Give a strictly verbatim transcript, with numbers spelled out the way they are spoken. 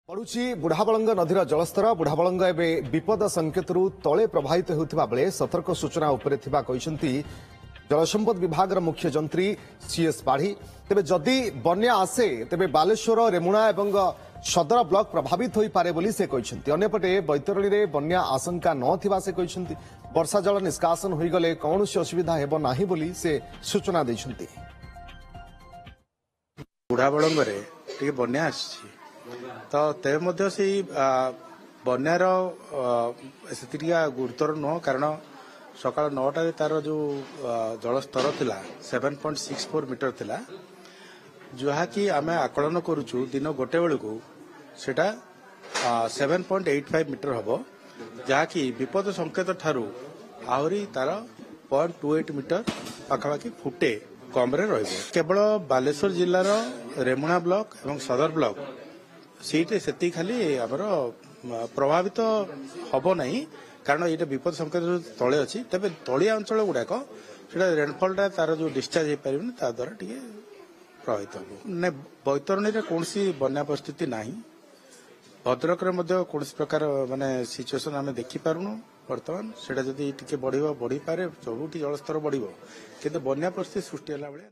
बढ़ुची बुढ़ाबलंग नदीर जलस्तर बुढ़ाबलंग एवं विपद संकेतरू तले प्रभावित होता बेले सतर्क सूचना उपरे थिबा कहिसेंती जलसंपद विभाग मुख्य जंत्री सीएस पाढ़ी। तेबे जदि बन्या आसे तेबे बालेश्वर रेमुणा एवं सदर ब्लॉक प्रभावित होई पारे बोली से कहिसेंती। अन्यपटे बैतरणी रे बन्या आशंका न थिबा से कहिसेंती। वर्षा जल निष्कासन होई गले कौनसी असुविधा हेबो नाही बोली से सूचना दैछंती। बुढ़ाबलंग रे टिके बन्या आछि तो तेज मध्य से बन्यार से गुरुतर नुह कारण सकाल नौटा तार जो जलस्तर थिला seven point six four meter थिला जहाँकि आम आकलन करुचु दिन गोटे बेलू सेटा seven point eight five meter हम जहाँकि विपद संकेत ठारू आहरी तार पॉइंट टू एट मीटर पाखापाखि फुटे कम रही केवल बालेश्वर जिलार रेमुणा ब्लॉक एवं सदर ब्लॉक सीटे से खाली आमर प्रभावित हम ना कारण ये विपद संकेत तले अच्छी तेज तलिया अंचल गुड़ाक रेनफलटा तार जो डिस्चार्ज हो पार द्वारा टे प्रभावित हम ना बैतरणी में कौन बन्या परिस्थिति ना भद्रक कौन प्रकार माने सिचुएसन आम देखिपारूँ बर्तमान से बढ़ बढ़ी पारे सब जलस्तर बढ़ कि बन्या परिस्थिति सृष्टि है।